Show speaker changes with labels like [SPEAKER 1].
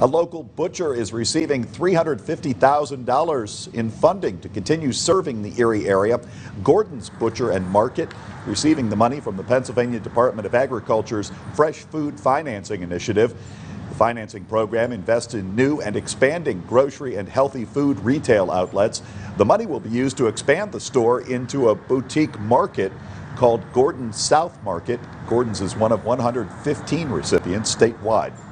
[SPEAKER 1] A local butcher is receiving $350,000 in funding to continue serving the Erie area. Gordon's Butcher and Market receiving the money from the Pennsylvania Department of Agriculture's Fresh Food Financing Initiative. The financing program invests in new and expanding grocery and healthy food retail outlets. The money will be used to expand the store into a boutique market called Gordon's South Market. Gordon's is one of 115 recipients statewide.